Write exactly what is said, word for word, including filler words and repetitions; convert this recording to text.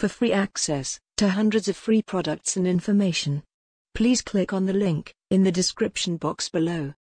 For free access to hundreds of free products and information, please click on the link in the description box below.